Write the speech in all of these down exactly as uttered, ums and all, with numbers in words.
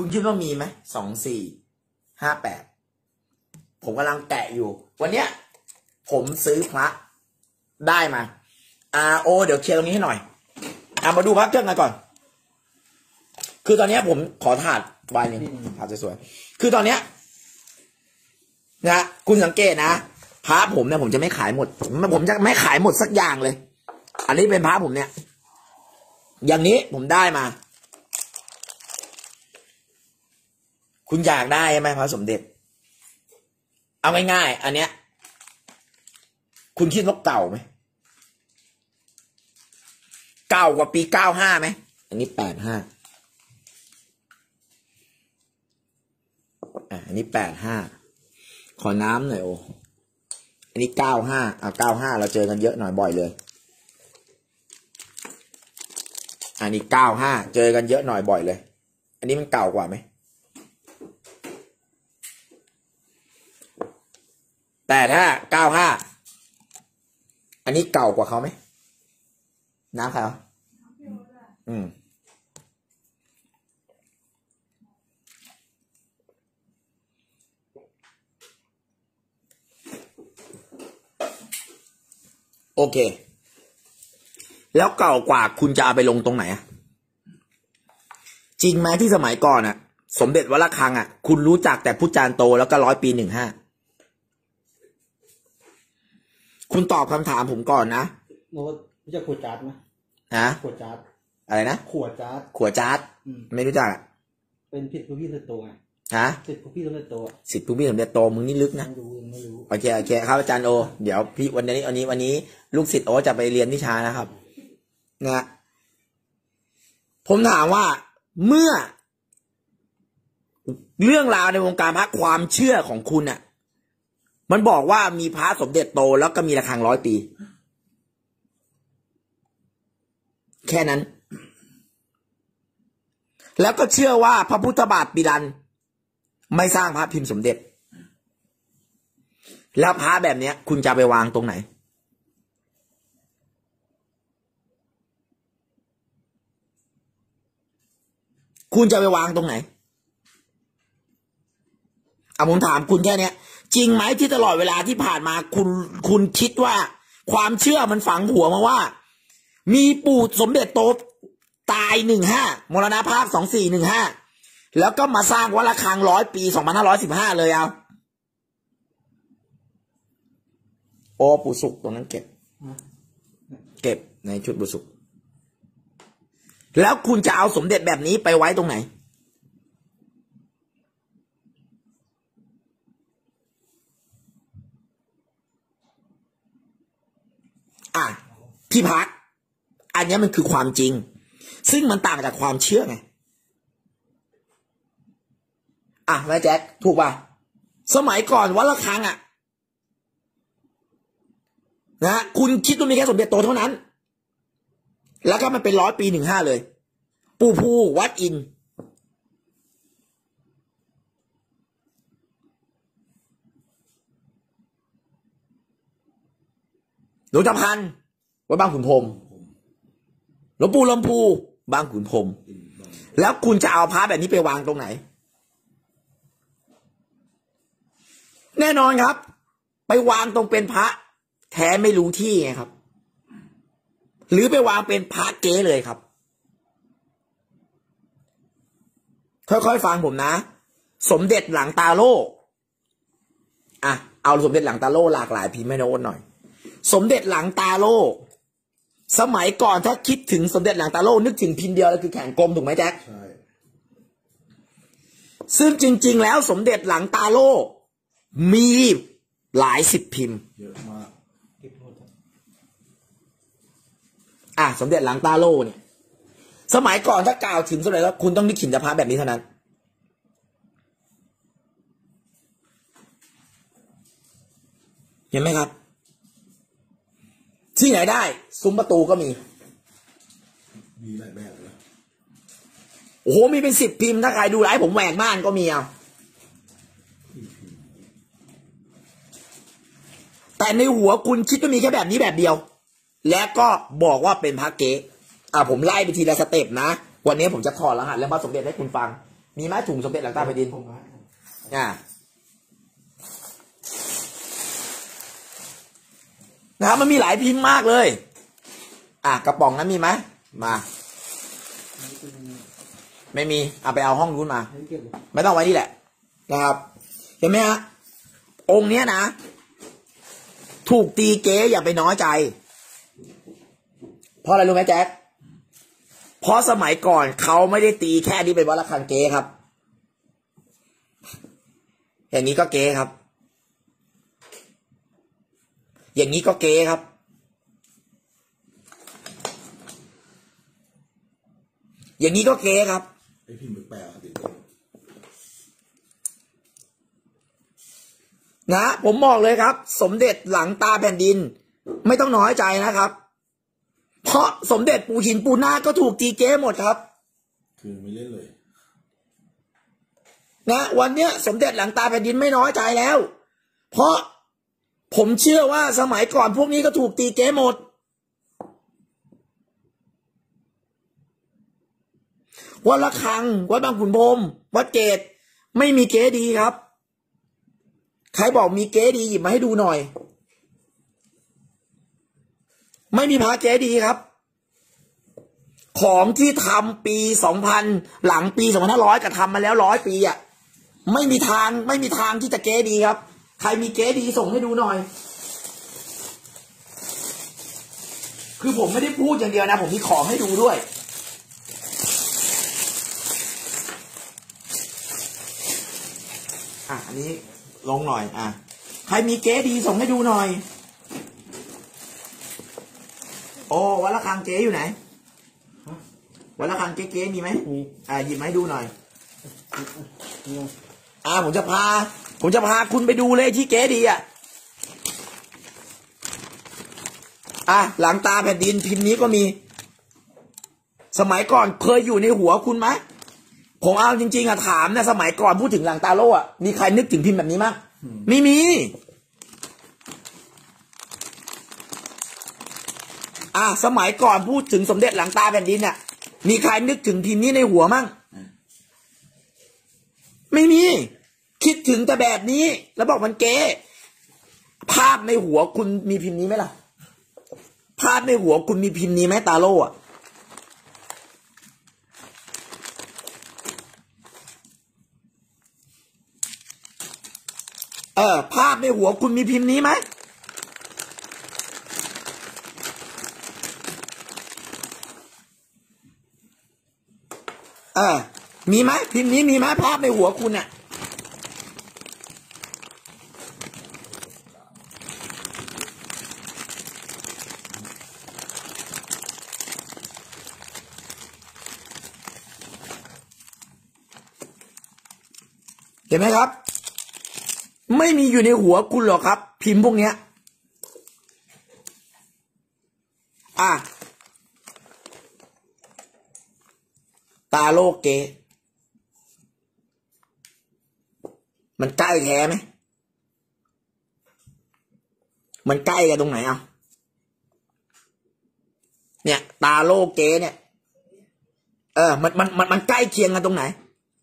คุณคิดว่ามีไหมสองสี่ห้าแปดผมกำลังแกะอยู่วันเนี้ยผมซื้อพระได้มาอ่าโอเดี๋ยวเคลียร์ตรงนี้ให้หน่อยอ่ามาดูพระเครื่องกันก่อนคือตอนนี้ผมขอถาดใบหนึ่งถาดสวยๆคือตอนเนี้ยนะคุณสังเกตนะพระผมเนี่ยผมจะไม่ขายหมดผมจะไม่ขายหมดสักอย่างเลยอันนี้เป็นพระผมเนี่ยอย่างนี้ผมได้มาคุณอยากได้ไหมพระสมเด็จเอาง่ายๆอันเนี้ยคุณคิดว่าเก่าไหมเก่ากว่าปีเก้าห้าไหมอันนี้แปดห้าอ่ะอันนี้แปดห้าขอน้ำหน่อยโออันนี้เก้าห้าอ่ะเก้าห้าเราเจอกันเยอะหน่อยบ่อยเลยอันนี้เก้าห้าเจอกันเยอะหน่อยบ่อยเลยอันนี้มันเก่ากว่าไหมแต่ถ้าเก้าห้าอันนี้เก่ากว่าเขาไหมน้ำใครวะอืมโอเคแล้วเก่ากว่าคุณจะเอาไปลงตรงไหนอะจริงไหมที่สมัยก่อนอะสมเด็จวัดระฆังอะคุณรู้จักแต่พุทธจารย์โตแล้วก็ร้อยปีหนึ่งห้าคุณตอบคำถามผมก่อนนะโน้ตรู้จักขวดจาร์ดไหมฮะขวดจาร์ดอะไรนะขวดจาร์ดขวดจาร์ดไม่รู้จักอะเป็นสิทธิ์ผู้พี่สมเด็จโตไงฮะสิทธิ์ผู้พี่สมเด็จโตสิทธิ์ผู้พี่สมเด็จโตมึงนี่ลึกนะไม่รู้ไม่รู้โอเคโอเคครับอาจารย์โอเดี๋ยวพี่วันนี้วันนี้วันนี้ลูกศิษย์โอจะไปเรียนวิชานะครับนะผมถามว่าเมื่อเรื่องราวในวงการพระความเชื่อของคุณน่ะมันบอกว่ามีพระสมเด็จโตแล้วก็มีระฆังร้อยปีแค่นั้นแล้วก็เชื่อว่าพระพุทธบาทปิรันไม่สร้างพระพิมพ์สมเด็จแล้วพระแบบนี้คุณจะไปวางตรงไหนคุณจะไปวางตรงไหนเอาผมถามคุณแค่นี้จริงไหมที่ตลอดเวลาที่ผ่านมาคุณคุณคิดว่าความเชื่อมันฝังหัวมาว่ามีปู่สมเด็จโตตายหนึ่งห้ามรณภาพสองสี่หนึ่งห้าแล้วก็มาสร้างวัดระฆังร้อยปีสองพันห้าร้อยสิบห้าเลยเอาโอ้ปู่สุกตรงนั้นเก็บเก็บในชุดปู่สุกแล้วคุณจะเอาสมเด็จแบบนี้ไปไว้ตรงไหนอ่ะที่พักอันนี้มันคือความจริงซึ่งมันต่างจากความเชื่อไงอ่ะแม่แจ๊คถูกป่ะสมัยก่อนวัดระฆังอ่ะนะคุณคิดว่ามีแค่สมเด็จโตเท่านั้นแล้วก็มันเป็นร้อยปีหนึ่งห้าเลยปู่ภูวัดอินหลวงตาพันวัดบางขุนพรหมหลวงปู่ลำพูบางขุนพรหมแล้วคุณจะเอาพระแบบนี้ไปวางตรงไหนแน่นอนครับไปวางตรงเป็นพระแท้ไม่รู้ที่ไงครับหรือไปวางเป็นพระเก๊เลยครับค่อยๆฟังผมนะสมเด็จหลังตาโล่อ่ะเอาสมเด็จหลังตาโล่หลากหลายพิมพ์ให้โน้ตหน่อยสมเด็จหลังตาโล่สมัยก่อนถ้าคิดถึงสมเด็จหลังตาโล่นึกถึงพิมพ์เดียวแล้วคือแขนกลมถูกไหมแจ็คใช่ซึ่งจริงๆแล้วสมเด็จหลังตาโล่มีหลายสิบพิมพ์เยอะมากอ่ะสมเด็จหลังตาโล่เนี่ยสมัยก่อนถ้ากล่าวถึงสมเด็จแล้วคุณต้องนึกถึงพระแบบนี้เท่านั้นเห็นไหมครับที่ไหนได้ซุ้มประตูก็มีมีหลายแบบเลยโอ้โหมีเป็นสิบพิมพ์ถ้าใครดูไลฟ์ผมแหวกม่านก็มีเอาแต่ในหัวคุณคิดว่ามีแค่แบบนี้แบบเดียวและก็บอกว่าเป็นพระเก๊อ่ะผมไล่ไปทีละสเต็ปนะวันนี้ผมจะถอดรหัสแล้วพระสมเด็จให้คุณฟังมีไหมถุงสมเด็จหลังตาแผ่นดินผมว่าอ่านะครับมันมีหลายพิมพ์มากเลย อ่ะกระป๋องนั้นมีไหมมา ไม่มีเอาไปเอาห้องนู้นมาให้เก็บเลยไม่ต้องไว้นี่แหละนะครับเห็นไหมฮะองค์เนี้ยนะ ถูกตีเก๊อย่าไปน้อยใจเพราะอะไรรู้ไหมแจ๊คเพราะสมัยก่อนเขาไม่ได้ตีแค่นี้เป็นวัดระฆังเก๊ครับอย่างนี้ก็เก๊ครับอย่างนี้ก็เก๊ครับอย่างนี้ก็เก๊ครับไอพิมพ์แปลกๆติดนะผมบอกเลยครับสมเด็จหลังตาแผ่นดินไม่ต้องน้อยใจนะครับเพราะสมเด็จปู่หินปู่นาคก็ถูกตีเก๊หมดครับคือไม่เล่นเลยนะวันเนี้ยสมเด็จหลังตาแผ่นดินไม่น้อยใจแล้ว เพราะผมเชื่อว่าสมัยก่อนพวกนี้ก็ถูกตีเก๊หมดวัดระฆังวัดบางขุนพรหมวัดเกตไม่มีเก๊ดีครับใครบอกมีเก๊ดีหยิบมาให้ดูหน่อยไม่มีพระเก๊ดีครับของที่ทำปีสองพันหลังปีสองพันห้าร้อยก็ทำมาแล้วร้อยปีอ่ะไม่มีทางไม่มีทางที่จะเก๊ดีครับใครมีเก๊ดีส่งให้ดูหน่อยคือผมไม่ได้พูดอย่างเดียวนะผมมีของให้ดูด้วยอ่ะอันนี้ลงหน่อยอ่ะใครมีเก๊ดีส่งให้ดูหน่อยโอ้วัดระฆังเก๊อยู่ไหนวัดระฆังเก๊ๆมีไหมมีอ่าหยิบมาให้ดูหน่อยนี่อ่าผมจะพาผมจะพาคุณไปดูเลยที่เก๊ดีอ่ะอ่ะหลังตาแผ่นดินพิมพ์นี้ก็มีสมัยก่อนเคยอยู่ในหัวคุณไหมผมเอาจริงๆอะถามนะสมัยก่อนพูดถึงหลังตาโล่อะมีใครนึกถึงพิมพ์แบบนี้มั้งไม่มีอ่ะสมัยก่อนพูดถึงสมเด็จหลังตาแผ่นดินอะมีใครนึกถึงพิมพ์นี้ในหัวมั้งไม่มีคิดถึงแต่แบบนี้แล้วบอกมันเก๊ภาพในหัวคุณมีพิมพ์นี้ไหมล่ะภาพในหัวคุณมีพิมพ์นี้ไหมตาโล่อะเออภาพในหัวคุณมีพิมพ์นี้ไหมเออมีไหมพิมพ์นี้มีไหมภาพในหัวคุณเนี่ยเห็นไหมครับไม่มีอยู่ในหัวคุณหรอกครับพิมพ์พวกเนี้ยอ่ะตาโลกเกมันใกล้แท้ไหมมันใกล้กันตรงไหนอ่ะเนี่ยตาโลกเกเนี่ยเออมันมันมันมันใกล้เคียงกันตรงไหน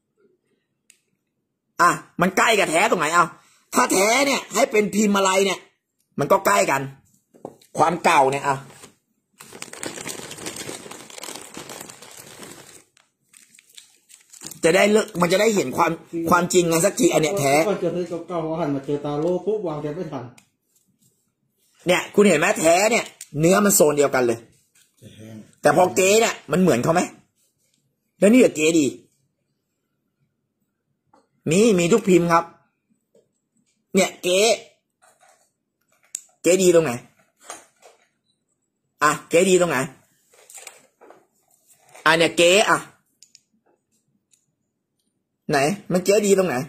อ่ะมันใกล้กับแท้ตรงไหนเอาถ้าแท้เนี่ยให้เป็นพิมพ์อะไรเนี่ยมันก็ใกล้กันความเก่าเนี่ยเอาจะได้เลิกมันจะได้เห็นความความจริงกันสักทีอันเนี้ยแท้ก็เจอที่เก่าๆหันมาเจอตาโล่ปุ๊บวางแกไม่ทันเนี่ยคุณเห็นไหมแท้เนี่ยเนื้อมันโซนเดียวกันเลยจะแห้งแต่พอเก๊เนี่ยมันเหมือนเขาไหมแล้วนี่เหรอเก๊ดีมีมีทุกพิมพ์ครับเนี่ยเก๊เก๊ดีตรงไหนอ่ะเก๊ดีตรงไหนอ่ะเนี่ยเก๊อ่ะไหนมันเก๊ดีตรงไหน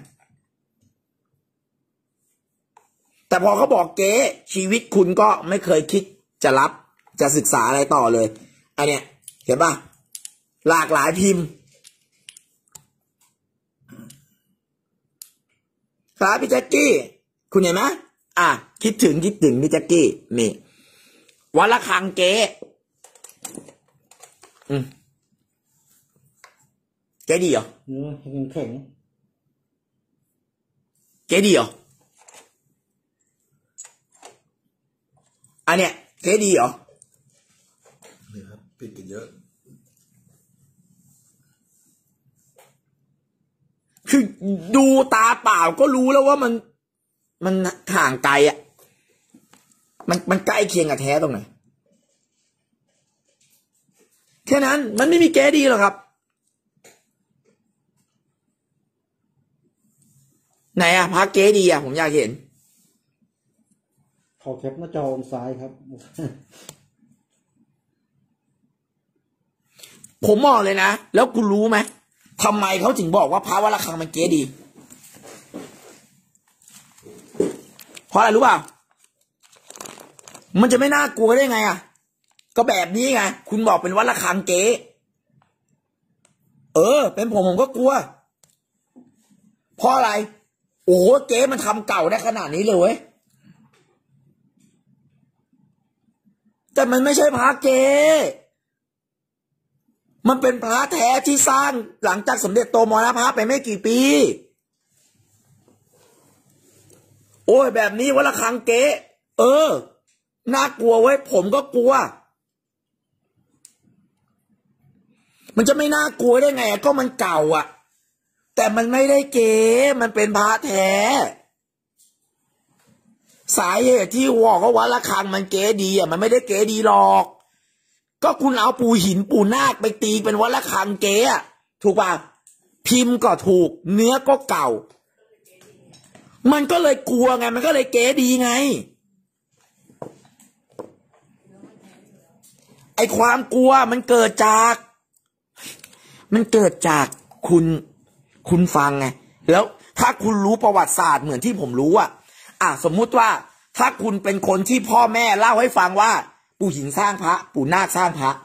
แต่พอเขาบอกเก๊ชีวิตคุณก็ไม่เคยคิดจะรับจะศึกษาอะไรต่อเลยอันเนี้ยเห็นป่ะหลากหลายพิมพ์ครับพี่แจ็คกี้คุณเห็นไหมอ่ะคิดถึงคิดถึงพี่แจ็คกี้นี่วัดระฆังเก๊อืมเกดีเหรอเนื้อแข็งแข็งเกดีเหรออันเนี้ยเกดีเหรอนี่ครับผิดกันเยอะคือดูตาเปล่าก็รู้แล้วว่ามันมันห่างไกลอ่ะมันมันใกล้เคียงกับแท้ตรงไหนแค่นั้นมันไม่มีเกดีหรอกครับไหนอะพระเกดีอะผมอยากเห็นขอแคปหน้าจออมซ้ายครับผมบอกเลยนะแล้วคุณรู้ไหมทำไมเขาถึงบอกว่าพระวัดระฆังมันเกดี เพราะอะไรรู้เปล่ามันจะไม่น่ากลัวได้ไงอ่ะก็แบบนี้ไงคุณบอกเป็นวัดระฆังเก๋เออเป็นผมผมก็กลัวเพราะอะไรโอ้โหเก๋มันทำเก่าได้ขนาดนี้เลยเว้ยแต่มันไม่ใช่พระเก๋มันเป็นพระแท้ที่สร้างหลังจากสมเด็จโตมรณภาพไปไม่กี่ปีโอ้ยแบบนี้วัดระฆังเก๋เออน่ากลัวเว้ยผมก็กลัวมันจะไม่น่ากลัวได้ไงก็มันเก่าอ่ะแต่มันไม่ได้เก๋มันเป็นพระแท้สาเหตุที่บอกว่าวัดระฆังมันเก๋ดีอ่ะมันไม่ได้เก๋ดีหรอกก็คุณเอาปู่หินปู่นาคไปตีเป็นวัดระฆังเก๋อ่ะถูกป่ะพิมพ์ก็ถูกเนื้อก็เก่ามันก็เลยกลัวไงมันก็เลยเก๋ดีไงไอความกลัวมันเกิดจากมันเกิดจากคุณคุณฟังไงแล้วถ้าคุณรู้ประวัติศาสตร์เหมือนที่ผมรู้อ่ะอ่ะสมมุติว่าถ้าคุณเป็นคนที่พ่อแม่เล่าให้ฟังว่าปู่หินสร้างพระปู่นาคสร้างพระ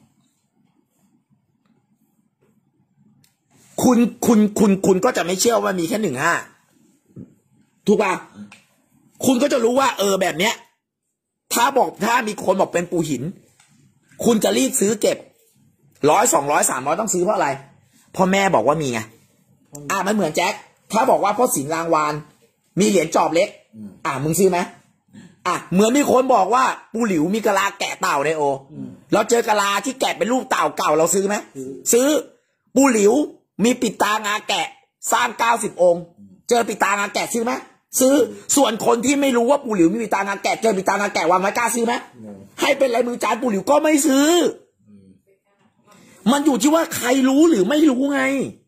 คุณคุณคุณคุณก็จะไม่เชื่อว่ามีแค่หนึ่งห้าถูกป่ะคุณก็จะรู้ว่าเออแบบเนี้ยถ้าบอกถ้ามีคนบอกเป็นปู่หินคุณจะรีบซื้อเก็บร้อยสองร้อยสามร้อยต้องซื้อเพราะอะไรพ่อแม่บอกว่ามีไงอ่ะมันเหมือนแจ็คถ้าบอกว่าพ่อสินรางวานมีเหรียญจอบเล็กอ่ะมึงซื้อไหมอ่ะเหมือนมีคนบอกว่าปู่หลิวมีกะลาแกะเต่าในโอเราเจอกะลาที่แกะเป็นรูปเต่าเก่าเราซื้อไหมซื้อปู่หลิวมีปิดตางาแกะสร้างเก้าสิบองค์เจอปิดตางาแกะซื้อไหมซื้อส่วนคนที่ไม่รู้ว่าปู่หลิวมีปิดตางาแกะเจอปิดตางาแกะวางไว้กล้าซื้อไหมให้เป็นลายมือจานปู่หลิวก็ไม่ซื้อมันอยู่ที่ว่าใครรู้หรือไม่รู้ไง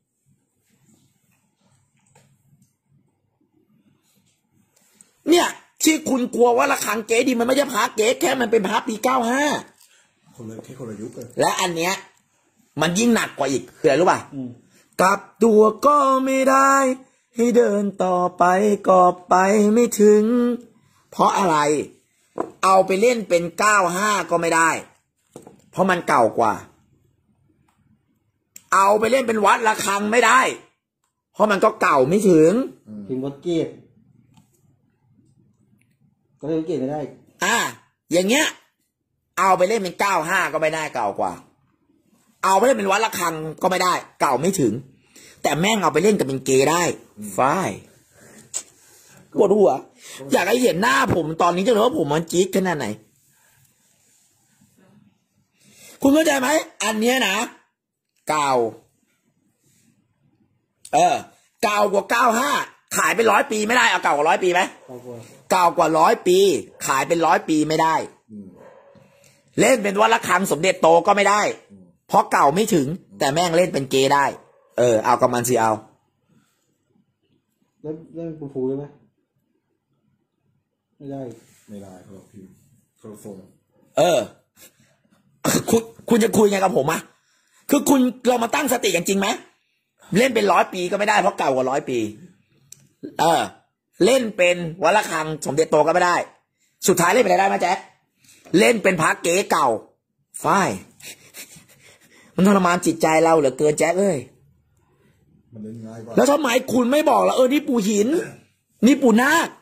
เนี่ยที่คุณกลัวว่าระฆังเก๋ดีมันไม่ใช่พระเก๋แค่มันเป็นพระปีเก้าห้าคนละแค่คนละยุคเลยและอันเนี้ยมันยิ่งหนักกว่าอีกคืออะไรรู้ป่ะกลับตัวก็ไม่ได้ให้เดินต่อไปก็ไปไม่ถึงเพราะอะไรเอาไปเล่นเป็นเก้าห้าก็ไม่ได้เพราะมันเก่ากว่าเอาไปเล่นเป็นวัดระฆังไม่ได้เพราะมันก็เก่าไม่ถึงพิมพ์วัดเกตก็เล่นเกตไม่ได้อ่าอย่างเงี้ยเอาไปเล่นเป็นเก้าห้าก็ไม่ได้เก่ากว่าเอาไปเล่นเป็นวัดระฆังก็ไม่ได้เก่าไม่ถึงแต่แม่งเอาไปเล่นกับเป็นเกย์ได้ฝ้ายปวดหัวอยากให้เห็นหน้าผมตอนนี้จะรู้ว่าผมมันจี๊ดขนาดไหนคุณเข้าใจไหมอันเนี้ยนะเก่าเออเก่ากว่าเก้าห้าขายเป็นร้อยปีไม่ได้เอาเก่ากว่าร้อยปีไหมเก่ากว่าร้อยปีขายเป็นร้อยปีไม่ได้เล่นเป็นวัดระฆังสมเด็จโตก็ไม่ได้เพราะเก่าไม่ถึงแต่แม่งเล่นเป็นเกย์ได้เออเอากับมันสิเอาเล่นเล่นปูฟูได้ไหมไม่ได้ไม่ได้เขาพิมพ์เขาส่งเออคุณคุณจะคุยไงกับผมอะคือคุณเรามาตั้งสติกันจริงไหมเล่นเป็นร้อยปีก็ไม่ได้เพราะเก่ากว่าร้อยปีเออเล่นเป็นวัดระฆังสมเด็จโตก็ไม่ได้สุดท้ายเล่นเป็นอะไรได้ไหมแจ๊คเล่นเป็นพระเก๋เก่าฝ้ายมันทรมานจิตใจเราเหลือเกินแจ๊คเอ้ยมันเล่นง่ายกว่าแล้วทำไมคุณไม่บอกล่ะเออนี่ปู่หินนี่ปู่นาค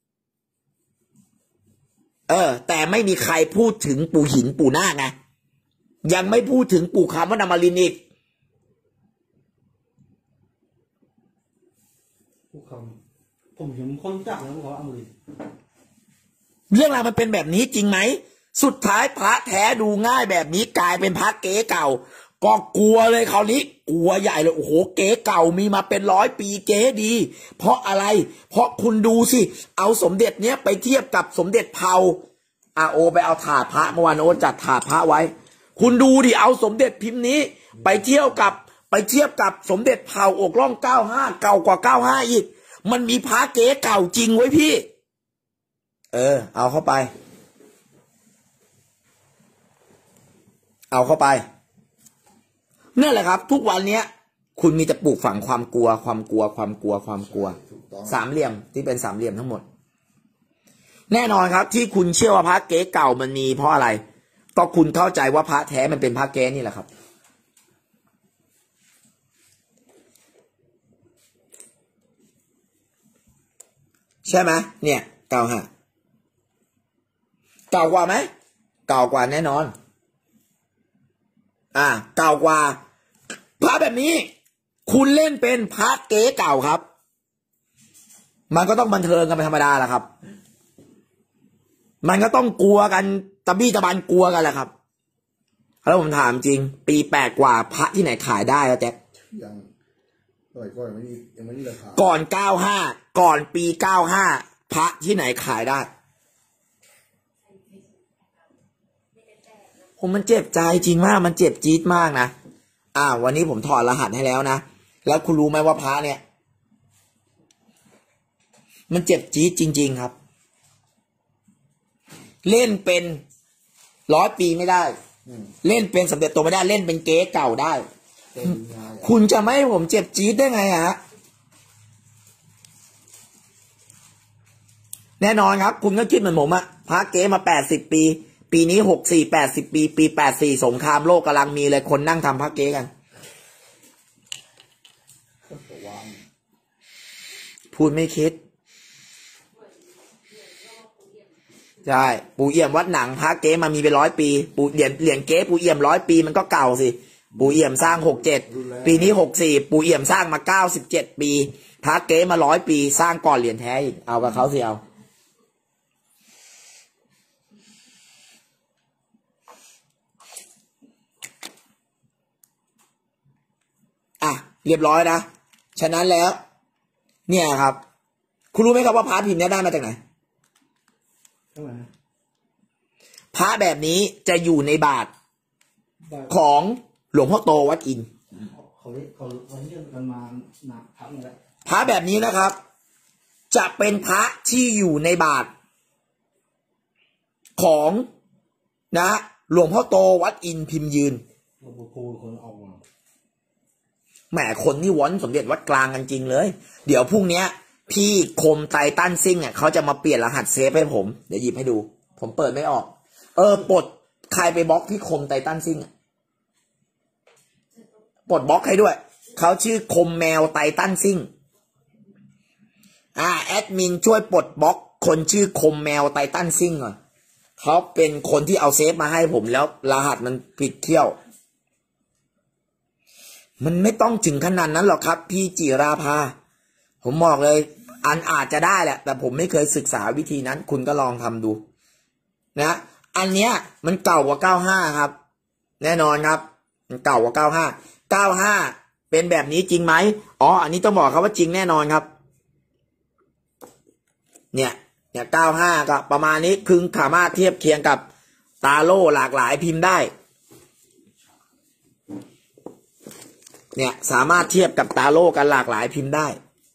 เออแต่ไม่มีใครพูดถึงปู่หินปู่นาคไงยังไม่พูดถึงปู่คำว่านามรินทร์อีกผู้คำผมเห็นคนจักแล้วเขาเอาเลยเรื่องราวมันเป็นแบบนี้จริงไหมสุดท้ายพระแท้ดูง่ายแบบนี้กลายเป็นพระเก๊เก่าก็กลัวเลยคราวนี้กลัวใหญ่เลยโอ้โหเก๊เก่ามีมาเป็นร้อยปีเก๊ดี เพราะอะไรเพราะคุณดูสิเอาสมเด็จเนี้ยไปเทียบกับสมเด็จเผาอาโอไปเอาถาดพระเมื่อวานโอจัดถาดพระไว้คุณดูดิเอาสมเด็จพิมพ์นี้ไปเที่ยวกับไปเทียบกับสมเด็จเผาอกร่องเก้าห้าเก่ากว่าเก้าห้าอีกมันมีพระเก๊เก่าจริงไว้พี่เออเอาเข้าไปเอาเข้าไปนั่นแหละครับทุกวันนี้คุณมีแต่ปลูกฝังความกลัวความกลัวความกลัวความกลัวสามเหลี่ยมที่เป็นสามเหลี่ยมทั้งหมดแน่นอนครับที่คุณเชื่อว่าพระเก๊เก่ามันมีเพราะอะไรก็คุณเข้าใจว่าพระแท้มันเป็นพระเก๊นี่แหละครับใช่ไหมเนี่ยเก่าฮะเก่ากว่าไหมเก่ากว่าแน่นอนอ่าเก่ากว่าพระแบบนี้คุณเล่นเป็นพระเก๊เก่าครับมันก็ต้องบันเทิงกันเป็นธรรมดาแหละครับมันก็ต้องกลัวกันตะบี้ตะบันกลัวกันแหละครับแล้วผมถามจริงปีแปดกว่าพระที่ไหนขายได้แล้วแจ๊คยังสมัยก่อนยังไม่มียังไม่มีราคาก่อนเก้าห้าก่อนปีเก้าห้าพระที่ไหนขายได้ผมมันเจ็บใจจริงมากมันเจ็บจี๊ดมากนะอ่าวันนี้ผมถอดรหัสให้แล้วนะแล้วคุณรู้ไหมว่าพระเนี่ยมันเจ็บจี๊ดจริงๆครับเล่นเป็นร้อยปีไม่ได้เล่นเป็นสำเร็จตัวไม่ได้เล่นเป็นเก๊เก่าได้คุณจะไม่ให้ผมเจ็บจี๊ดได้ไงฮะแน่นอนครับคุณก็คิดเหมือนผมอะพระเก๊มาแปดสิบปีปีนี้หกสี่แปดสิบปีปีแปดสี่สงครามโลกกำลังมีเลยคนนั่งทำพระเก๊กันพูดไม่คิดใช่ปู่เอี่ยมวัดหนังพระเก๊มามีเป็นร้อยปีปู่เหรียญเหรียญเก๊ปู่เอี่ยมร้อยปีมันก็เก่าสิปู่เอี่ยมสร้างหกเจ็ดปีนี้หกสี่ปู่เอี่ยมสร้างมาเก้าสิบเจ็ดปีพระเก๊มาร้อยปีสร้างก่อนเหรียญแท้อีกเอากับเขาสิเอาอ่ะเรียบร้อยนะฉะนั้นแล้วเนี่ยครับคุณรู้ไหมครับว่าพระพิมพ์นี้ได้มาจากไหนพระแบบนี้จะอยู่ในบาทของหลวงพ่อโตวัดอินเขาเขาเขาเรียกกันมาหนักพระนี่แหละพระแบบนี้นะครับจะเป็นพระที่อยู่ในบาทของนะหลวงพ่อโตวัดอินพิมพ์ยืนหลวงพ่อโตคนเอามาแหมคนนี่วอนสมเด็จวัดกลางกันจริงเลยเดี๋ยวพรุ่งนี้พี่คมไตตันซิ่งเนี่ยเขาจะมาเปลี่ยนรหัสเซฟให้ผมเดี๋ยวหยิบให้ดูผมเปิดไม่ออกเออปลดใครไปบล็อกพี่คมไตตันซิ่งปลดบล็อกให้ด้วยเขาชื่อคมแมวไตตันซิ่งอ่าแอดมินช่วยปลดบล็อกคนชื่อคมแมวไตตันซิ่งก่อนเขาเป็นคนที่เอาเซฟมาให้ผมแล้วรหัสมันผิดเที่ยวมันไม่ต้องถึงขนาดนั้นหรอกครับพี่จิราภาผมบอกเลยอันอาจจะได้แหละแต่ผมไม่เคยศึกษาวิธีนั้นคุณก็ลองทำดูนะอันเนี้ยมันเก่ากว่าเก้าห้าครับแน่นอนครับมันเก่ากว่าเก้าห้าเก้าห้าเป็นแบบนี้จริงไหมอ๋ออันนี้ต้องบอกครับว่าจริงแน่นอนครับเนี่ยเนี่ยเก้าห้าก็ประมาณนี้คือสามารถเทียบเคียงกับตาโล่หลากหลายพิมพ์ได้เนี่ยสามารถเทียบกับตาโล่กันหลากหลายพิมพ์ได้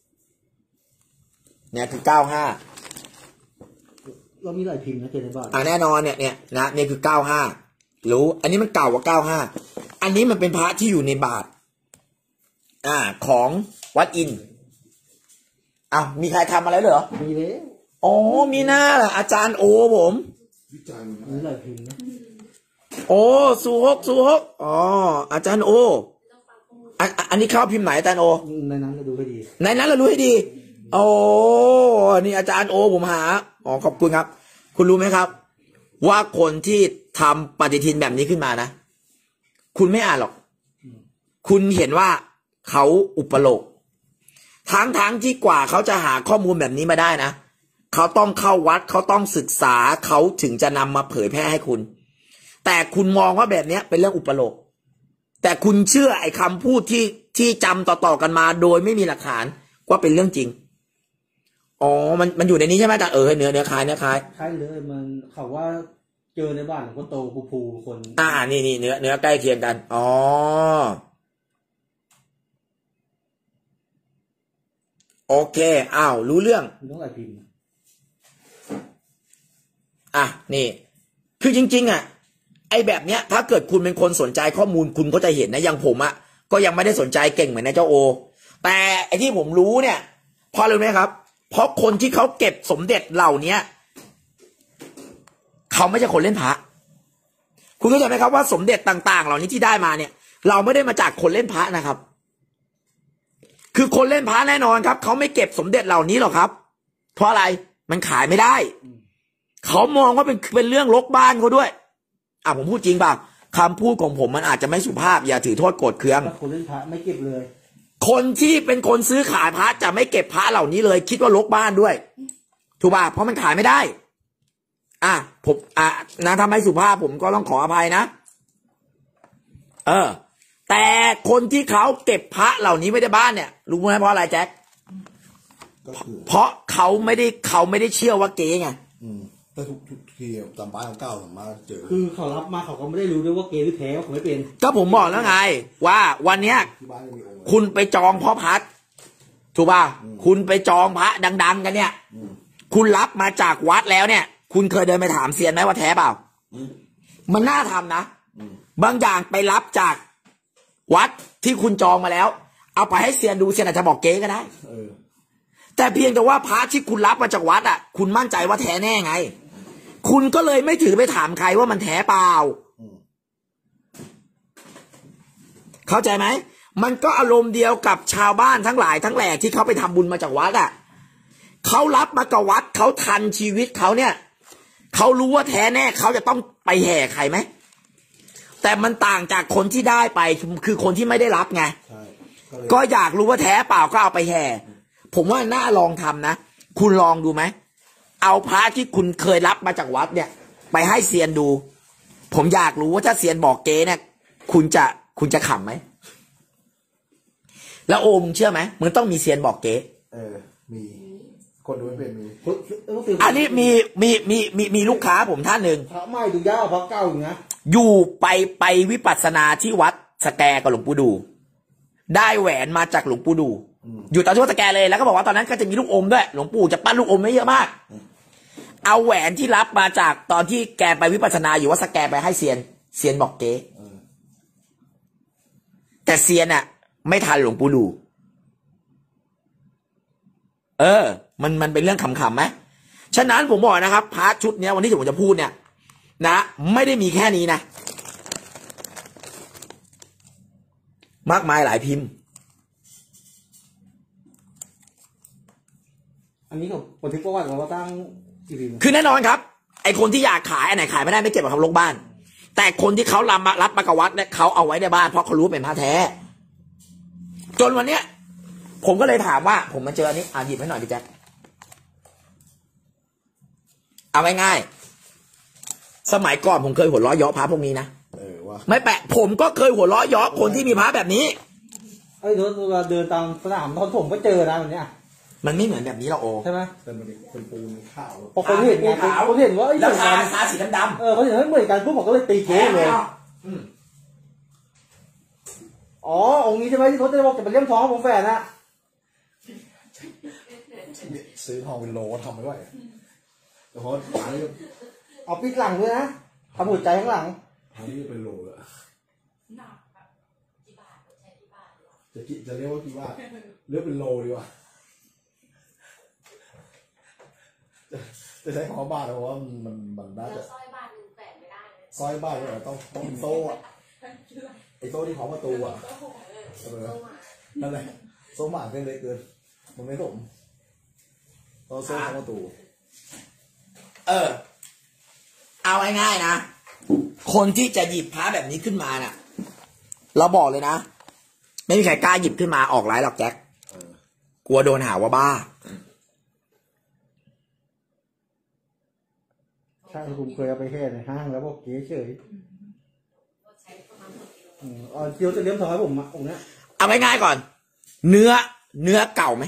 เนี่ยคือเก้าห้าเรามีหลายพิมพ์นะเจนบ้านอ่าแน่นอนเนี่ยเนี่ยนะเนี่ยคือเก้าห้ารู้อันนี้มันเก่ากว่าเก้าห้าอันนี้มันเป็นพระที่อยู่ในบาทอ่าของวัดอินอ้าวมีใครทำอะไรเหรอมีเลยอ๋อมีหน้าแหละอาจารย์โอผมมีหลายพิมพ์นะโอ้สูฮกสูฮกอ๋ออาจารย์โออันอันนี้เข้าพิมพ์ไหนอาจารย์โอในนั้นเราดูให้ดีในนั้นเราดูให้ดีโอ้นี่อาจารย์โอผมหาอ๋อขอบคุณครับคุณรู้ไหมครับว่าคนที่ทำปฏิทินแบบนี้ขึ้นมานะคุณไม่อ่านหรอกคุณเห็นว่าเขาอุปโลกทั้งทั้งที่กว่าเขาจะหาข้อมูลแบบนี้มาได้นะเขาต้องเข้าวัดเขาต้องศึกษาเขาถึงจะนำมาเผยแพร่ให้คุณแต่คุณมองว่าแบบนี้เป็นเรื่องอุปโลกแต่คุณเชื่อไอ้คำพูดที่ที่จำต่อๆกันมาโดยไม่มีหลักฐานว่าเป็นเรื่องจริงอ๋อมันมันอยู่ในนี้ใช่ไหมอาจารย์เออเนื้อเนื้อคล้ายเนื้อคล้ายใช่เลยมันเขาว่าเจอในบ้านหลวงพ่อโตภูภูคนอ่านี่นี่เนื้อเนื้อใกล้เคียงกันอ๋อโอเคอ้าวรู้เรื่องต้องอะไรพิมพ์อ่ะนี่คือจริงๆอ่ะไอ้แบบเนี้ยถ้าเกิดคุณเป็นคนสนใจข้อมูลคุณก็จะเห็นนะอย่างผมอ่ะก็ยังไม่ได้สนใจเก่งเหมือนนายเจ้าโอแต่ไอ้ที่ผมรู้เนี่ยเพราะอะไรไหมครับเพราะคนที่เขาเก็บสมเด็จเหล่านี้เขาไม่ใช่คนเล่นพระคุณเข้าใจไหมครับว่าสมเด็จต่างๆเหล่านี้ที่ได้มาเนี่ยเราไม่ได้มาจากคนเล่นพระนะครับคือคนเล่นพระแน่นอนครับเขาไม่เก็บสมเด็จเหล่านี้หรอกครับเพราะอะไรมันขายไม่ได้เขามองว่าเป็นเป็นเรื่องรกบ้านเขาด้วยอ่ะผมพูดจริงเปล่าคำพูดของผมมันอาจจะไม่สุภาพอย่าถือโทษโกรธเคืองคนเล่นพระไม่เก็บเลยคนที่เป็นคนซื้อขายพระจะไม่เก็บพระเหล่านี้เลยคิดว่ารกบ้านด้วยถูกป่ะเพราะมันขายไม่ได้อ่ะผมอ่ะนะทำให้สุภาพผมก็ต้องขออภัยนะเออแต่คนที่เขาเก็บพระเหล่านี้ไว้ในบ้านเนี่ยรู้ไหมเพราะอะไรแจ็คเพราะเขาไม่ได้เขาไม่ได้เชื่อว่าเก๊ไงอืมแต่ทุกทุกทีจำป้ายของเก้าสามารถเจอคือเขารับมาเขาก็ไม่ได้รู้ด้วยว่าเก๊หรือแท้ว่าเขาไม่เป็นก็ผมบอกแล้วไงว่าวันเนี้ยคุณไปจองพ่อพัดถูกป่ะคุณไปจองพระดังๆกันเนี่ยคุณรับมาจากวัดแล้วเนี่ยคุณเคยเดินไปถามเซียนไหมว่าแท้เปล่ามันน่าทำนะบางอย่างไปรับจากวัดที่คุณจองมาแล้วเอาไปให้เซียนดูเซียนอาจจะบอกเก๊ก็ได้แต่เพียงแต่ว่าพระที่คุณรับมาจากวัดอ่ะคุณมั่นใจว่าแท้แน่ไงคุณก็เลยไม่ถือไปถามใครว่ามันแท้เปล่าเข้าใจไหมมันก็อารมณ์เดียวกับชาวบ้านทั้งหลายทั้งแหล่ที่เขาไปทำบุญมาจากวัดอ่ะเขารับมากับวัดเขาทันชีวิตเขาเนี่ยเขารู้ว่าแท้แน่เขาจะต้องไปแห่ใครไหมแต่มันต่างจากคนที่ได้ไปคือคนที่ไม่ได้รับไงก็อยากรู้ว่าแท้เปล่าก็เอาไปแห่ผมว่าน่าลองทำนะคุณลองดูไหมเอาพระที่คุณเคยรับมาจากวัดเนี่ยไปให้เซียนดูผมอยากรู้ว่าถ้าเซียนบอกเก๊เนี่ยคุณจะคุณจะขำไหมแล้วโอมเชื่อไหมมึงต้องมีเซียนบอกเก๊เออมีคนดูไม่เป็นมีอันนี้มีมีมีมีมีลูกค้าผมท่านหนึ่งพระไม่ดูยาวพระเก้าอย่างนะอยู่ไปไปวิปัสสนาที่วัดสแกกับหลวงปู่ดูได้แหวนมาจากหลวงปู่ดูอยู่ตอนช่วงสแกเลยแล้วก็บอกว่าตอนนั้นก็จะมีลูกอมด้วยหลวงปู่จะปั้นลูกอมไม่เยอะมากเอาแหวนที่รับมาจากตอนที่แกไปวิปัสสนาอยู่วัดสแกไปให้เซียนเซียนบอกเก๊แต่เซียนอ่ะไม่ทันหลวงปู่ดูเออมันมันเป็นเรื่องขำๆไหมฉะนั้นผมบอกนะครับพาร์ทชุดเนี้ยวันที่ผมจะพูดเนี่ยนะไม่ได้มีแค่นี้นะมากมายหลายพิมพ์อันนี้ก็บันทึกประวัติของเราตั้งกี่พิมพ์คือแน่นอนครับไอคนที่อยากขายอันไหนขายไม่ได้ไม่เก็บกับคำลงบ้านแต่คนที่เขารับมารับมากวัดเนี่ยเขาเอาไว้ในบ้านเพราะเขารู้เป็นพระแท้จนวันเนี้ยผมก็เลยถามว่าผมมาเจออันนี้อ่านหยิบให้หน่อยดิแจ๊คเอาไว้ง่ายสมัยก่อนผมเคยหัวล้อเยาะพระพวกนี้นะเออว่าไม่แปลกผมก็เคยหัวล้อเยาะคนที่มีพระแบบนี้ไอ้เดินเดินตามสนามทอนผมก็เจอนะแบบเนี้ยมันไม่เหมือนแบบนี้หรอกโอใช่ไหมแต่มันเป็นปูนขาวพอคนเห็นไงคนเห็นว่าไอ้ราคาราคาสีดำๆเออเขาเห็นว่าเหมือนกันพวกผมก็เลยตีเก๊เลยอ๋อองค์นี้ใช่ไหมที่เขาจะบอกจะเป็นเลี่ยมทองของแฝดนะซื้อทองเป็นโลทำไม่ไหวแต่เพราะป๋านี่เอาปิดหลังด้วยนะทำหัวใจข้างหลังป๋านี่เป็นโลเลยจะกิจะเรียกว่ากี่บาทเรียกเป็นโลดีกว่าจะจะใช้คำว่าบาทเพราะว่ามันมันน่าจะสร้อยบาทหนึ่งแปดไม่ได้สร้อยบาทเนี่ยต้องต้องมีโซ่อะไอ้โซ่ที่ของประตูอะเออนั่นแหละโซ่หมาเส้นเล็กเกินมันไม่สมต้องโซ่ของประตูเออเอาง่ายๆนะคนที่จะหยิบพระแบบนี้ขึ้นมาน่ะเราบอกเลยนะไม่มีใครกล้าหยิบขึ้นมาออกไลน์หรอกแจ็คกลัวโดนหาว่าบ้าใช่ผมเคยเอาไปแค่ในห้างแล้วบอกเก๋เฉยอืมอ๋อเจียวจะเลี้ยมทองให้ผมอ่ะองค์เนี้ยเอาง่ายๆก่อน เนื้อเนื้อเก่าไหม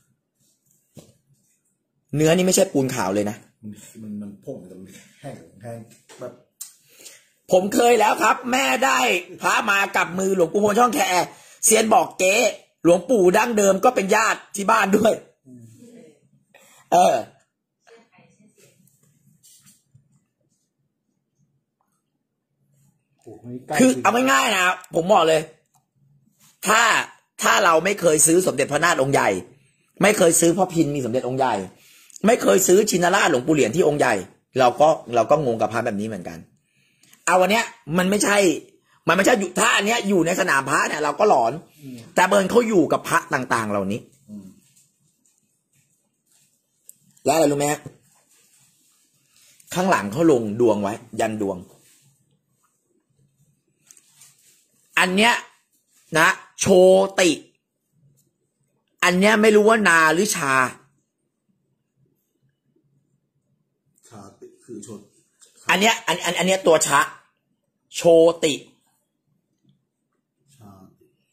เนื้อนี่ไม่ใช่ปูนขาวเลยนะมันมันมันผงมันแห้งแห้งแบบผมเคยแล้วครับ แม่ได้พระมากับมือหลวงปู่พลช่องแคเซียนบอกเก๊หลวงปู่ดั้งเดิมก็เป็นญาติที่บ้านด้วย เออโอ้โหใกล้คือเอาง่ายๆนะผมบอกเลย ถ้าถ้าเราไม่เคยซื้อสมเด็จพระนาถองค์ใหญ่ ไม่เคยซื้อพ่อพินมีสมเด็จองค์ใหญ่ ไม่เคยซื้อชินราชหลวงปู่เหรียญที่องค์ใหญ่ เราก็เราก็งงกับพระแบบนี้เหมือนกัน เอาวันเนี้ยมันไม่ใช่ มันไม่ใช่อยู่ถ้าอันเนี้ยอยู่ในสนามพระเนี่ยเราก็หลอน แต่เบิร์นเขาอยู่กับพระต่างๆ เหล่านี้ แล้วอะไรรู้ไหมฮะข้างหลังเขาลงดวงไว้ ยันดวง อันเนี้ยนะโชติ อันเนี้ยไม่รู้ว่านาหรือชาชาติคือชนอันเนี้ยอันอันอันเนี้ยตัวชะ โชติชา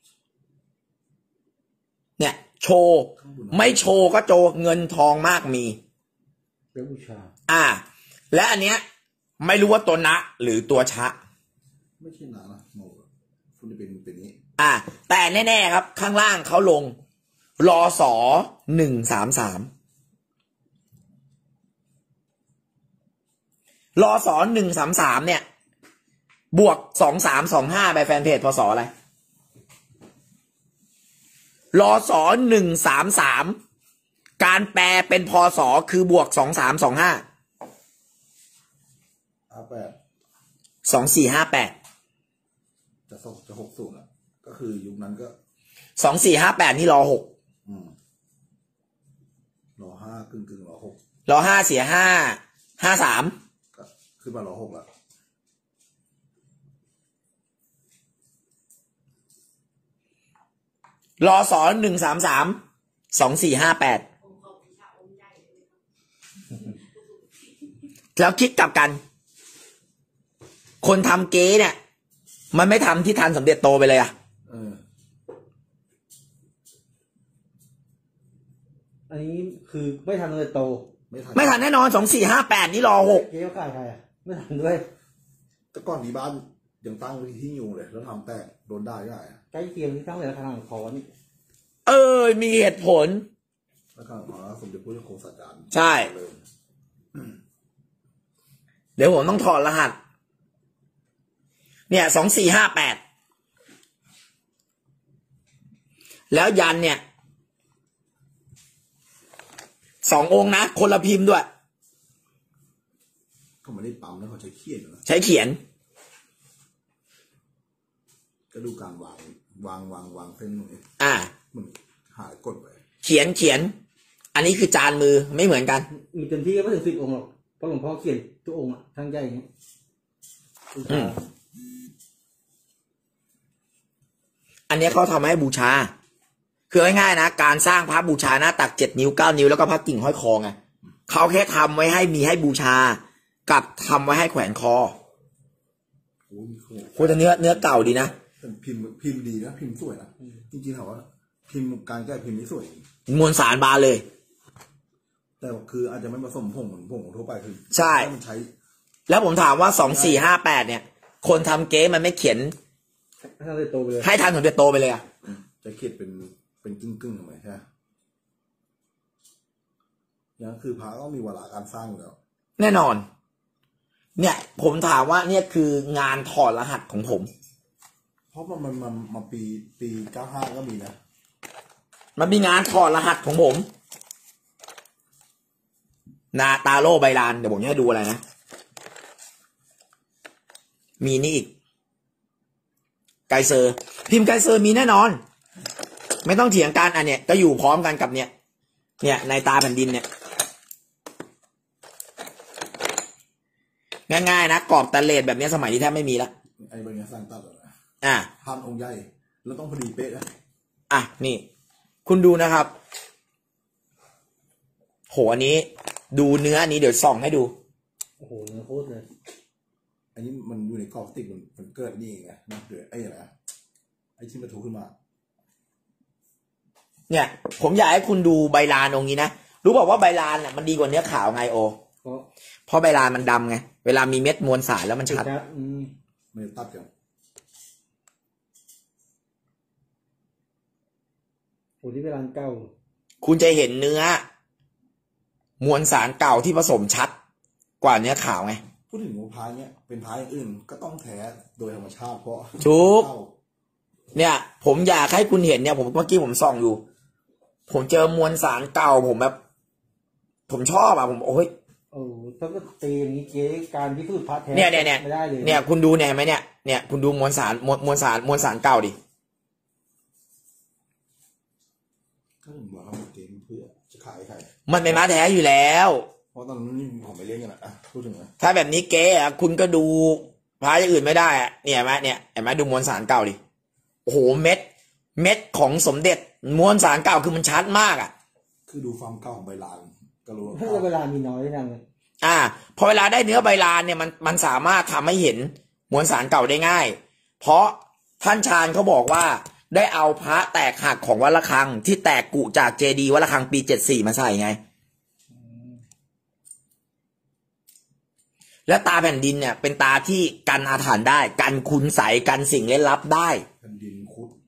เนี่ย โชว์ไม่โชว์ก็โจเงินทองมากมีเลี้ยมบูชาอ่า และอันเนี้ยไม่รู้ว่าตัวนะหรือตัวชะไม่ใช่หนานะโมคุณจะเป็นเป็นนี้อ่า แต่แน่ๆครับ ข้างล่างเขาลงรอสอหนึ่งสามสามรอสอหนึ่งสามสามเนี่ย บวกสองสามสองห้าไปแฟนเพจพศอะไรรอสอหนึ่งสามสามการแปลเป็นพศคือบวกสองสามสองห้าอาแปดสองสี่ห้าแปดจะสองจะหกศูนย์อ่ะก็คือยุคนั้นก็สองสี่ห้าแปดนี่รอหกอืมรอห้ากึ่งกึ่งรอหกรอห้าเสียห้าห้าสามก็ขึ้นมารอหกแล้วรอสอหนึ่งสามสามสองสี่ห้าแปดแล้วคิดกลับกัน คนทำเก๊เนี่ย มันไม่ทำที่ทันสมเด็จโตไปเลยอะเอออันนี้คือไม่ทันเลยโตไม่ทันไม่ทันแน่นอนสองสี่ห้าแปดนี่รอหกเก๋เขาขายใครอ่ะไม่ทันด้วยแต่ก่อนมีบ้านยังตั้งไว้ที่อยู่เลย แล้วทำแต่โดนได้ได้อะใกล้เคียงที่ตั้งเลยราคาหลังคอนี่เออ มีเหตุผลแล้วก็มาสมเด็จพระเจ้าโคสัจจารย์ใช่เลยเดี๋ยวผมต้องถอดรหัส เนี่ยสองสี่ห้าแปดแล้วยันเนี่ยสององค์นะ คนละพิมพ์ด้วยก็ไม่ได้ปั๊มแล้วเขาใช้เขียนนะใช้เขียนก็ดูการวางวางวางวางเส้นตรงนี้อ่ามันหากดไปเขียนเขียน อันนี้คือจานมือไม่เหมือนกันมีเต็มที่ก็ไม่ถึงสิบองค์หรอกเพราะหลวงพ่อเขียนทุกองค์อ่ะทั้งใหญ่อย่างเงี้ยบูชาอันนี้เขาทำให้บูชา คือง่ายๆนะ การสร้างพระบูชาหน้าตักเจ็ดนิ้วเก้านิ้วแล้วก็พระกิ่งห้อยคอไงเขาแค่ทำไว้ให้มีให้บูชา กับทำไว้ให้แขวนคอโอ้ยมีโคโคตรเนื้อเนื้อเก่าดีนะแต่พิมพ์พิมพ์ดีนะพิมพ์สวยนะจริงๆถามว่าพิมพ์การแก้พิมพ์นี้สวยมวลสารบานเลยแต่คืออาจจะไม่ผสมผงเหมือนผงทั่วไปคือใช่มันใช้แล้วผมถามว่าสองสี่ห้าแปดเนี่ย คนทำเก๊มันไม่เขียนให้ทันเลยโตไปเลยให้ทันสมเด็จโตไปเลยอะจะเขียนเป็นเป็นกึ่งกึ่งๆทำไมใช่ไหมอย่างนั้นคือพระก็มีเวลาการสร้างอยู่แล้วแน่นอน เนี่ย ผมถามว่าเนี่ยคืองานถอดรหัสของผมเพราะมันมันมันมาปีปีเก้าห้าก็มีนะมันมีงานถอดรหัสของผม นาตาโร่ใบลานเดี๋ยวผมจะให้ดูอะไรนะ มีนี่อีก ไกเซอร์ พิมพ์ไกเซอร์มีแน่นอน ไม่ต้องเถียงกันอันเนี้ยก็อยู่พร้อมกันกับเนี่ย เนี่ยในตาแผ่นดินเนี่ย ง่ายๆนะกรอบตะเลดแบบนี้สมัยนี้แทบไม่มีแล้วไอ้ใบเนี้ยสร้างตัดเลยนะอ่ะพันองค์ใหญ่แล้วต้องพอดีเป๊ะนะอ่ะนี่ คุณดูนะครับอันนี้ดูเนื้ออันนี้เดี๋ยวส่องให้ดูโอ้โหเนื้อโคตรเลยอันนี้มันอยู่ในกรอบติกมันมันเกิดนี่ไงนะเดือดไอ้อะไรอะไอ้ที่มันถูขึ้นมาเนี่ย ผมอยากให้คุณดูใบลานตรงนี้นะรู้บอกว่าใบลานอ่ะมันดีกว่าเนื้อขาวไงโอเพราะเพราะใบลานมันดำไงเวลามีเม็ดมวลสารแล้วมันชัดจะอืมมันจะตัดกันโหที่เวลาเก่าคุณจะเห็นเนื้อ มวลสารเก่าที่ผสมชัด กว่าเนื้อขาวไงพูดถึงมะพร้าวเนี่ยเป็นพร้าวอย่างอื่นก็ต้องแท้โดยธรรมชาติเพราะถูกเข้าเนี่ย ผมอยากให้คุณเห็นเนี่ย ผมเมื่อกี้ผมส่องอยู่ ผมเจอมวลสารเก่าผมแบบ ผมชอบอ่ะผมโอ้ยโอ้ถ้าก็ตีอย่างนี้เจ๊การพิสูจน์พระแท้เนี่ยเนี่ยเนี่ยไม่ได้เลยเนี่ยคุณดูเนี่ยไหมเนี่ยเนี่ยคุณดูมวลสารมวลมวลสารมวลสารเก่าดิก็ถึงบอกว่าเกมเพื่อจะขายใครมันเป็นม้าแท้อยู่แล้วเพราะตอนนั้นนี่ผมไปเล่นกันอะอ่ะพูดถึงนะถ้าแบบนี้เก๊อะคุณก็ดูพระอย่างอื่นไม่ได้อะเนี่ยเห็นไหมเนี่ยเห็นไหมดูมวลสารเก่าดิโอ้โหเม็ด เม็ดของสมเด็จมวลสารเก่าคือมันชัดมากอ่ะคือดูความเก่าของใบลานก็รู้ว่าถ้าเวลามีน้อยนังเลยอ่าพอเวลาได้เนื้อใบลานเนี่ยมันมันสามารถทำให้เห็นมวลสารเก่าได้ง่าย เพราะท่านชาญเขาบอกว่าได้เอาพระแตกหักของวัดระฆังที่แตกกุจากเจดีย์วัดระฆังปีเจ็ดสี่มาใส่ไง และตาแผ่นดินเนี่ยเป็นตาที่กันอาถรรพ์ได้กันคุณใสกันสิ่งเล่นลับได้แผ่นดินคุด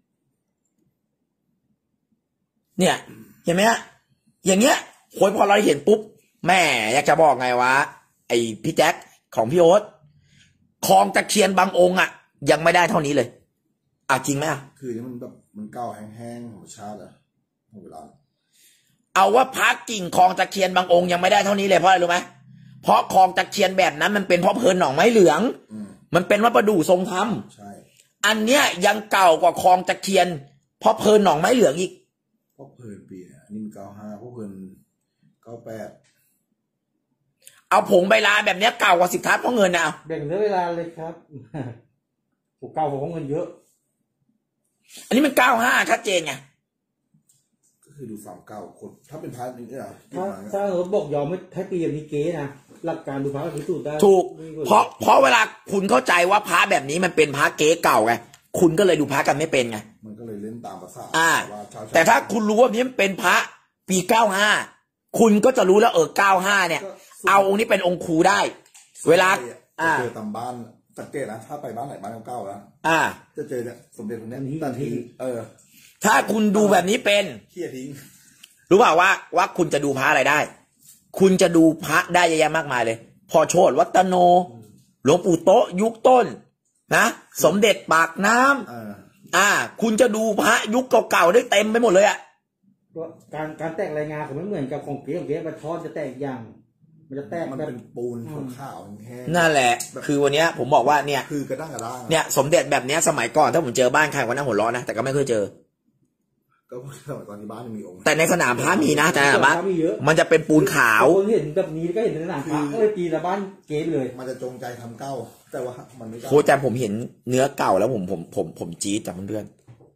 เนี่ยเห็นไหมฮะอย่างเงี้ยคนพอเราเห็นปุ๊บแม่อยากจะบอกไงวะไอพี่แจ็คของพี่โอ๊ตคลองตะเคียนบางองค์อ่ะยังไม่ได้เท่านี้เลยอ่ะจริงไหมอ่ะคือนี่มันแบบมันเก่าแห้งๆของชาติอะของเวลาเอาว่าพักกิ่งคลองตะเคียนบางองค์ยังไม่ได้เท่านี้เลยเพราะอะไรรู้ไหมเพราะคลองตะเคียนแบบนั้นมันเป็นเพราะเพลินหนองไม้เหลืองอืมมันเป็นวัดประดู่ทรงธรรมใช่อันเนี้ยยังเก่ากว่าคลองตะเคียนเพราะเพลินหนองไม้เหลืองอีกพวกเพลินปีเนี่ยนี่มันเก้าห้าพวกเพลินเก้าแปดเอาผงใบลานแบบเนี้ยเก่ากว่าสิบทัศน์เพราะเงินนะเอาแบ่งเรื่องเวลาเลยครับ โอ้เก่าของเงินเยอะอันนี้มันเก้าห้าชัดเจนไงก็คือดูความเก่าคนถ้าเป็นพาร์ทนี้เนี่ยถ้าถ้าเราบอกยอมไม่ให้ปีแบบนี้เก๊นะหลักการดูพระพิสูจน์ได้ถูกไม่เพราะเพราะเวลาคุณเข้าใจว่าพระแบบนี้มันเป็นพระเก๊เก่าไงคุณก็เลยดูพระกันไม่เป็นไงมันก็เลยเล่นตามภาษาอ่าว่าชาวแต่ถ้าคุณรู้ว่านี้มันเป็นพระปีเก้าห้าคุณก็จะรู้แล้วเออเก้าห้าเนี่ย เอาองค์นี้เป็นองค์ครูได้ เวลา อ่าจะเจอตามบ้านสังเกตนะถ้าไปบ้านไหนบ้านเก่าๆแล้วอ่าจะเจอเนี่ยสมเด็จคนเนี้ยตัดทิ้งเออถ้าคุณดูแบบนี้เป็นเขี่ยทิ้งรู้เปล่าว่าว่าคุณจะดูพระอะไรได้ คุณจะดูพระได้เยอะแยะมากมายเลย พอโชติวัตโน หลวงปู่โตะยุคต้นนะสมเด็จปากน้ำเอออ่า คุณจะดูพระยุคเก่าๆได้เต็มไปหมดเลยอะก็การการแตกรายงานของมันเหมือนกับของเก๊ของเก๊มันทอดจะแตกอย่าง มันจะแตกมันแบบเป็นปูนขาวๆแห้งนั่นแหละ คือวันเนี้ยผมบอกว่าเนี่ยคือกระด้างกระด้างเนี่ยสมเด็จแบบเนี้ยสมัยก่อนถ้าผมเจอบ้านใครวันนั้นหัวเร้อนนะแต่ก็ไม่เคยเจอก็สมัยตอนที่บ้านยังมีองค์แต่ในสนามพระมีนะแต่บ้านมีเยอะมันจะเป็นปูนขาวคนเห็นแบบนี้ก็เห็นในสนามพระก็เลยตีละบ้านเก๊เลยมันจะจงใจทำเก้าแต่ว่ามันไม่เก้าโคแต่ผมเห็นเนื้อเก่าแล้วผมผมผมผมจี๊ดจากเพื่อน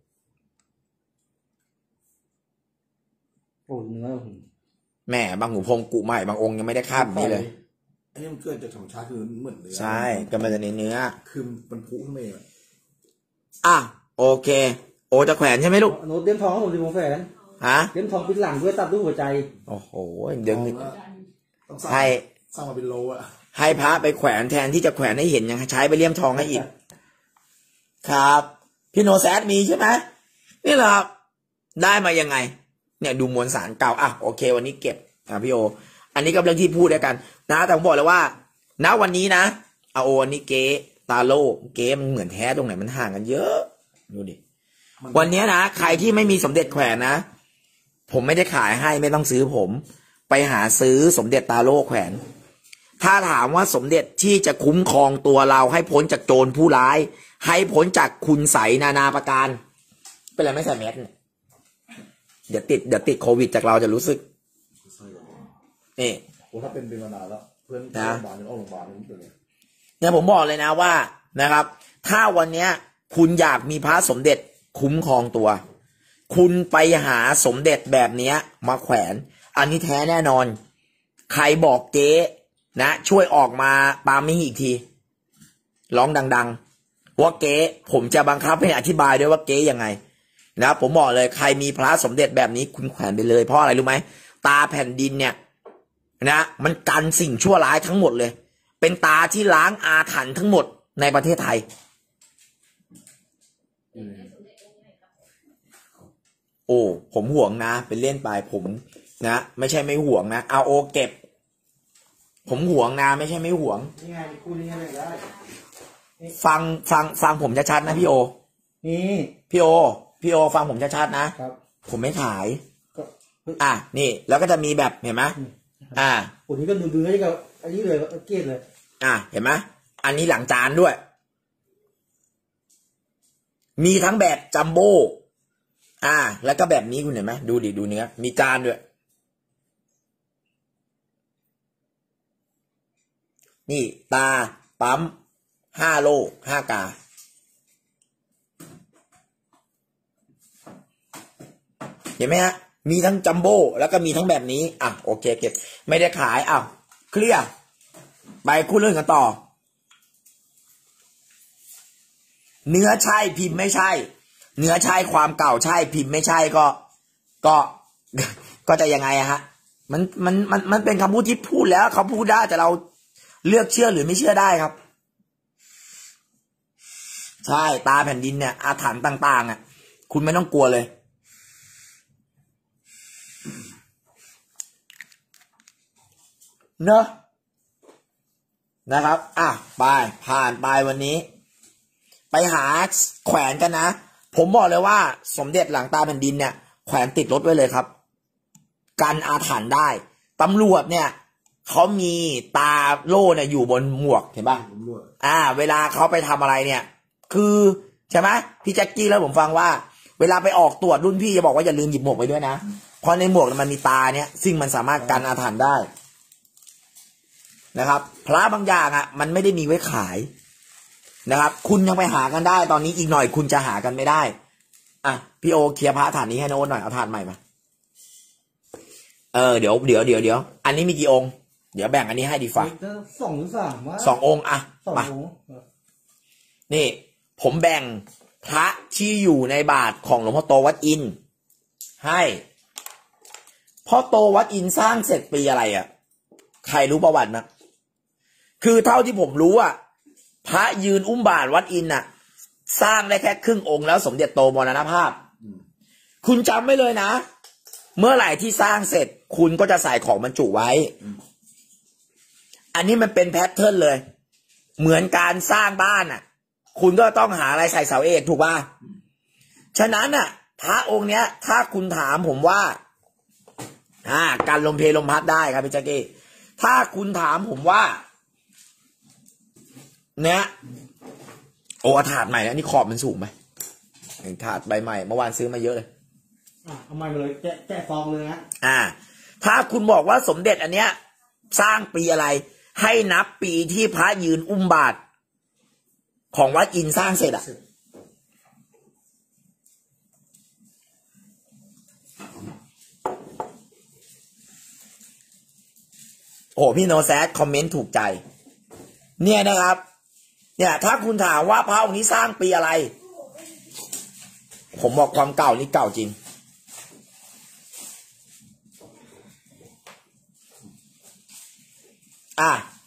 โอ้เนื้อๆแหมบางหูพรมกุใหม่บางองค์ยังไม่ได้คาดแบบนี้เลยอันนี้มันเกิดจากธรรมชาติคือเหมือนเนื้อใช่ก็มันจะในเนื้อคือมันพุขึ้นมาเองอะอ่ะโอเค โอจะแขวนใช่ไหมลูกโน้ตเลี้ยมทองของผมสิผมแฝนฮะเลี้ยมทองปิดหลังด้วยตัดรูปหัวใจโอ้โหเดี๋ยวต้องสร้างให้สร้างมาเป็นโลอะให้พระไปแขวนแทนที่จะแขวนให้เห็นยังใช้ไปเลี่ยมทองให้อีก ครับ พี่โนแซดมีใช่ไหมนี่แหละครับได้มายังไง เนี่ยดูมวลสารเก่าอ่ะโอเค วันนี้เก็บอ่ะพี่โอ อันนี้ก็เรื่องที่พูดด้วยกัน นะแต่ผมบอกเลยว่าณวันนี้นะเอาโออันนี้เก๊ตาโลเก๊มันเหมือนแท้ตรงไหนมันห่างกันเยอะดูดิวันนี้นะใครที่ไม่มีสมเด็จแขวนนะผมไม่ได้ขายให้ไม่ต้องซื้อผม ไปหาซื้อสมเด็จตาโลแขวน ถ้าถามว่าสมเด็จที่จะคุ้มครองตัวเราให้พ้นจากโจรผู้ร้าย ให้พ้นจากคุณไสยนานาประการเป็นไรไม่ใส่แมสเนี่ยเดี๋ยวติดเดี๋ยวติดโควิดจากเราจะรู้สึกนี่โอ้ถ้าเป็นเป็นมานานแล้วเพื่อนนะโรงพยาบาลนึงออกโรงพยาบาลนึงเป็นไงเนี่ยผมบอกเลยนะว่านะครับ ถ้าวันเนี้ยคุณอยากมีพระสมเด็จคุ้มครองตัว คุณไปหาสมเด็จแบบเนี้ยมาแขวนอันนี้แท้แน่นอนใครบอกเจ๊นะช่วยออกมาปามี่อีกทีร้องดังๆว่าเก๊ผมจะบังคับให้อธิบายด้วยว่าเก๊ยังไงนะผมบอกเลยใครมีพระสมเด็จแบบนี้คุณแขวนไปเลยเพราะอะไรรู้ไหมตาแผ่นดินเนี่ยนะมันกันสิ่งชั่วร้ายทั้งหมดเลยเป็นตาที่ล้างอาถรรพ์ทั้งหมดในประเทศไทยโอ้ผมห่วงนะเป็นเล่นไปผมนะไม่ใช่ไม่ห่วงนะเอาโอเก็บผมห่วงนะไม่ใช่ไม่ห่วงนี่ไงคู่นี้อะไรได้ฟังฟังฟังผมชัดๆนะพี่โอนี่พี่โอพี่โอฟังผมชัดๆนะครับผมไม่ขายก็อ่ะนี่แล้วก็จะมีแบบเห็นไหมอ่าคู่นี้ก็ดูดูให้กับอันนี้เลยเกลียดเลยอ่ะเห็นไหมอันนี้หลังจานด้วย มีทั้งแบบจัมโบ้อ่าแล้วก็แบบนี้คุณเห็นไหมดูดิดูเนื้อมีจานด้วยนี่ตาปั๊มห้าโลห้ากาเห็นไหมฮะมีทั้งจัมโบ้แล้วก็มีทั้งแบบนี้อ่ะโอเคเก็บไม่ได้ขายอ้าวเคลียร์ไปคู่เรื่องกันต่อเนื้อใช่พิมพ์ไม่ใช่เนื้อใช่ความเก่าใช่พิมพ์ไม่ใช่ก็ก็ก็จะยังไงอะฮะมันมันมันมันเป็นคำพูดที่พูดแล้วเขาพูดได้แต่เราเลือกเชื่อหรือไม่เชื่อได้ครับใช่ตาแผ่นดินเนี่ยอาถรรพ์ต่างๆอ่ะคุณไม่ต้องกลัวเลยเนอะนะครับอ่ะไปผ่านไปวันนี้ไปหาแขวนกันนะผมบอกเลยว่าสมเด็จหลังตาแผ่นดินเนี่ยแขวนติดรถไว้เลยครับกันอาถรรพ์ได้ตำรวจเนี่ยเขามีตาโล่เนี่ยอยู่บนหมวกเห็นป่ะอ่าเวลาเขาไปทำอะไรเนี่ยคือใช่ไหมพี่แจ็คกี้แล้วผมฟังว่าเวลาไปออกตรวจรุ่นพี่จะบอกว่าอย่าลืมหยิบหมวกไปด้วยนะเพราะในหมวกมันมีตาเนี่ยซึ่งมันสามารถกันอาถรรพ์ได้นะครับพระบางอย่างอ่ะมันไม่ได้มีไว้ขายนะครับคุณยังไปหากันได้ตอนนี้อีกหน่อยคุณจะหากันไม่ได้อ่ะพี่โอเคลียร์พระฐานนี้ให้โน้ตหน่อยเอาฐานใหม่มาเออเดี๋ยวเดี๋ยวเดี๋ยวเดี๋ยวอันนี้มีกี่องค์เดี๋ยวแบ่งอันนี้ให้ดีฝ่าสองหรือสามวะสององค์อ่ะมาองค์นี่ผมแบ่งพระที่อยู่ในบาทของหลวงพ่อโตวัดอินให้พ่อโตวัดอินสร้างเสร็จปีอะไรอ่ะใครรู้ประวัติมั้ยคือเท่าที่ผมรู้อ่ะพระยืนอุ้มบาทวัดอินน่ะสร้างได้แค่ครึ่งองค์แล้วสมเด็จโตมรณภาพคุณจำไว้เลยนะเมื่อไหร่ที่สร้างเสร็จคุณก็จะใส่ของบรรจุไว้อันนี้มันเป็นแพทเทิร์นเลยเหมือนการสร้างบ้านอ่ะคุณก็ต้องหาอะไรใส่เสาเอกถูกป่ะฉะนั้นอ่ะพระองค์เนี้ยถ้าคุณถามผมว่าอ่าการลมเพลลมพัดได้ครับพี่แจ๊กกี้ถ้าคุณถามผมว่าเนี่ยโอ้ถาดใหม่นะนี่ขอบมันสูงไหมถาดใบใหม่เมื่อวานซื้อมาเยอะเลยอ่ะเอาใหม่เลยแกะแกะฟองเลยนะอ่าถ้าคุณบอกว่าสมเด็จอันเนี้ยสร้างปีอะไรให้นับปีที่พระยืนอุ้มบาทของวัดอินสร้างเสร็จอ่ะโอ้พี่โนแซดคอมเมนต์ถูกใจเนี่ยนะครับเนี่ยถ้าคุณถามว่าพระองค์นี้สร้างปีอะไรผมบอกความเก่านี่เก่าจริงอ่ะ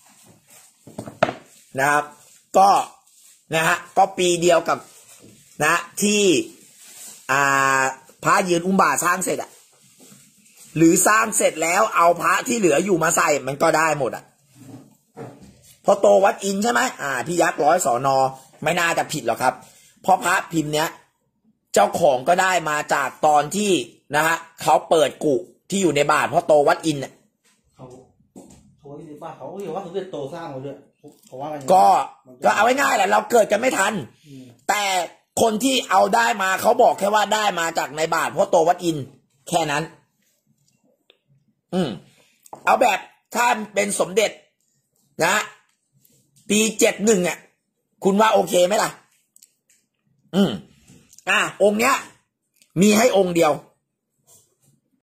นะครับก็นะฮะก็ปีเดียวกับนะที่อ่าพระยืนอุ้มบาทสร้างเสร็จอ่ะหรือสร้างเสร็จแล้วเอาพระที่เหลืออยู่มาใส่มันก็ได้หมดอ่ะพอโตวัดอินใช่ไหมอ่าพี่ยักษ์ร้อยสอนอไม่น่าจะผิดหรอกครับเพราะพระพิมพ์เนี้ยเจ้าของก็ได้มาจากตอนที่นะฮะเขาเปิดกุที่อยู่ในบาทเพราะโตวัดอินเนี่ยเขาเขาที่บ้านเขาเรียกว่าสมเด็จโตสร้างมาด้วยเพราะว่าก็ก็เอาไว้ง่ายแหละเราเกิดกันไม่ทันแต่คนที่เอาได้มาเขาบอกแค่ว่าได้มาจากในบาทเพราะโตวัดอินแค่นั้นอืมเอาแบบถ้าเป็นสมเด็จนะปีเจ็ดหนึ่งอ่ะคุณว่าโอเคไหมล่ะอืมอ่ะองค์เนี้ยมีให้องค์เดียว